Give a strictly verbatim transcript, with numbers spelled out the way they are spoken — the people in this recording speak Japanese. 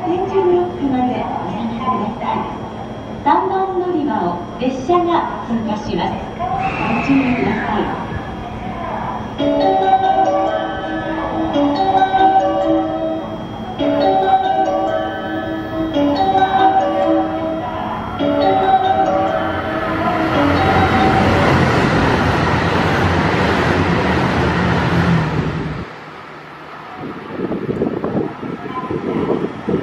点字ブロックまでお下がりください。さんばん乗り場を列車が通過します。ご注意ください。